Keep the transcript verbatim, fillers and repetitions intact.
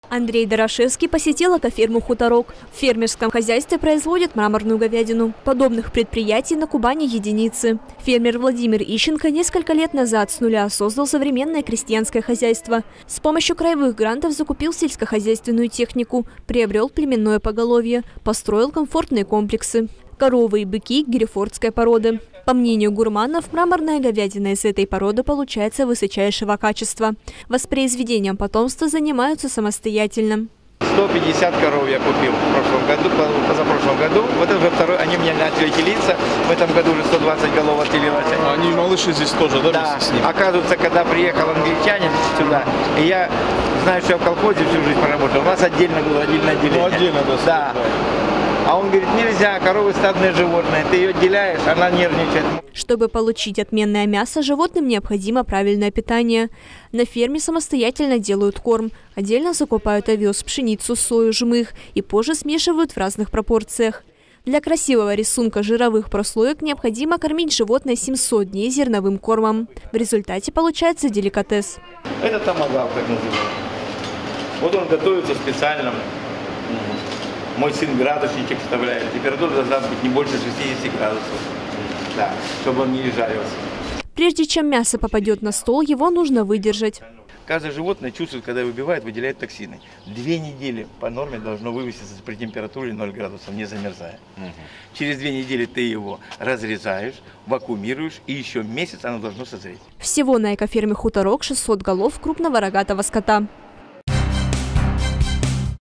Андрей Дорошевский посетил экоферму «Хуторок». В фермерском хозяйстве производят мраморную говядину. Подобных предприятий на Кубани единицы. Фермер Владимир Ищенко несколько лет назад с нуля создал современное крестьянское хозяйство. С помощью краевых грантов закупил сельскохозяйственную технику, приобрел племенное поголовье, построил комфортные комплексы. Коровы и быки герефордской породы. По мнению гурманов, мраморная говядина из этой породы получается высочайшего качества. Воспроизведением потомства занимаются самостоятельно. сто пятьдесят коров я купил в прошлом году, позапрошлом году. Вот это уже второй, они у меня начали телиться. В этом году уже сто двадцать голов отделилось. Они малыши здесь тоже, да? Да. С ними? Оказывается, когда приехал англичанин сюда, и я знаю, что я в колхозе всю жизнь поработал, у нас отдельно было, отдельное отделение. Ну, отдельно, да. Да. А он говорит, нельзя, коровы стадные животные, ты ее отделяешь, она нервничает. Чтобы получить отменное мясо, животным необходимо правильное питание. На ферме самостоятельно делают корм, отдельно закупают овес, пшеницу, сою, жмых и позже смешивают в разных пропорциях. Для красивого рисунка жировых прослоек необходимо кормить животное семьсот дней зерновым кормом. В результате получается деликатес. Это томагавк, как называют. Вот он готовится специально. Мой сын градусничек вставляет. Температура должна быть не больше шестидесяти градусов, да, чтобы он не жарился. Прежде чем мясо попадет на стол, его нужно выдержать. Каждое животное чувствует, когда убивает, выделяет токсины. Две недели по норме должно вывеситься при температуре ноль градусов, не замерзая. Угу. Через две недели ты его разрезаешь, вакуумируешь, и еще месяц оно должно созреть. Всего на экоферме «Хуторок» шестьсот голов крупного рогатого скота.